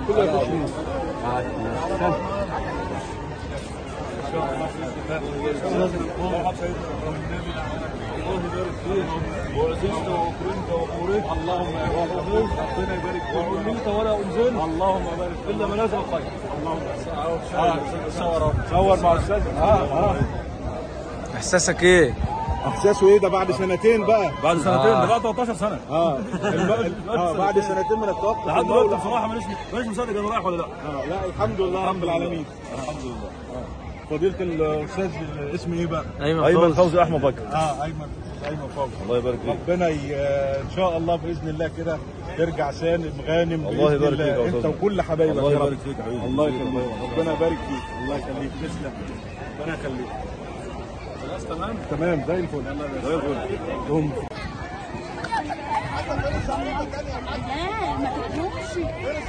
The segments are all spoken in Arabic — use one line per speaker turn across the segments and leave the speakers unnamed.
كله يخش فيه.
وعززت واكرمت وبوركت اللهم ربنا يبارك فيك وعلمت ولا انزلت اللهم بارك الا ما نزل خير اللهم صور مع الاستاذ.
احساسك ايه؟
احساسه ايه ده بعد سنتين بقى؟
بعد سنتين ده بعد 13 سنه.
بعد سنتين من التوقف
لحد دلوقتي بصراحه مانيش مصدق انا رايح ولا لا.
لا الحمد لله رب العالمين.
الحمد لله.
فضيلة الاستاذ اسمه ايه بقى؟
ايمن فوزي احمد بكر.
ايمن فوزي.
الله يبارك فيك.
ربنا ان شاء الله باذن الله كده ترجع سالم غانم.
الله يبارك فيك يا
انت وكل حبايبك.
الله يبارك فيك يا حبيبي.
الله يكرمك. ربنا يبارك فيك. الله يخليك. تسلم. ربنا يخليك.
خلاص تمام؟
تمام زي الفل.
زي الفل.
لا ما تقولوش.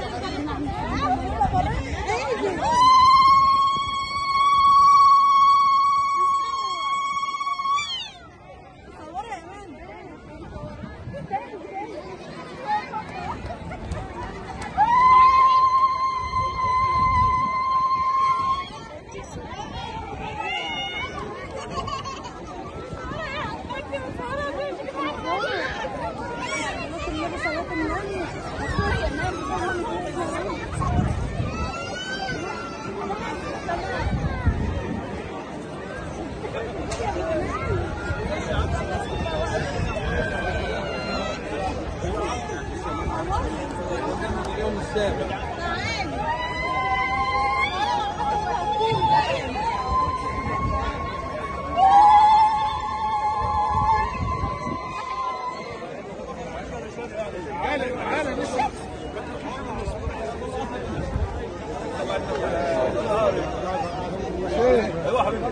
اليوم السابع.
ايوه حبيبي.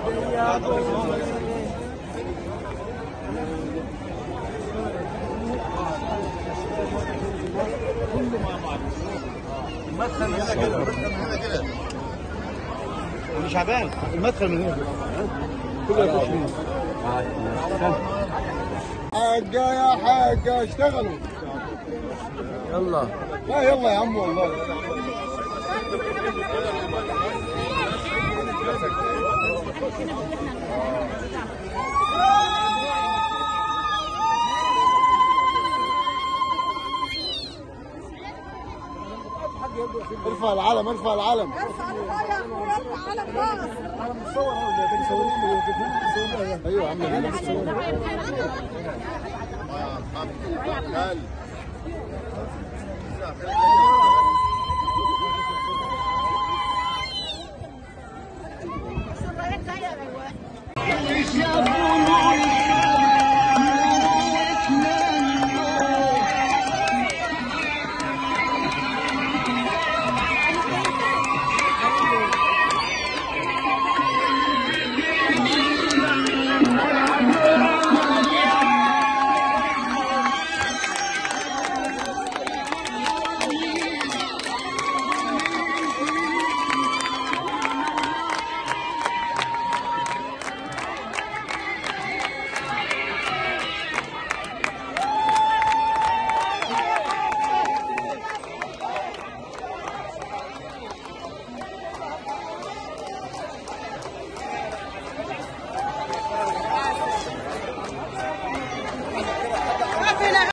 كله مع بعض. المدخل هنا كده. المدخل هنا كده.
مش عبان. المدخل من هنا. كله يخش فيه. حاجة يا حاجة اشتغلوا.
يلا.
لا يلا يا عم والله. ارفع العلم ارفع العلم.
ارفع الرايه يا اخويا ارفع علم مصر.
انا متصور اهو. ايوه يا عم.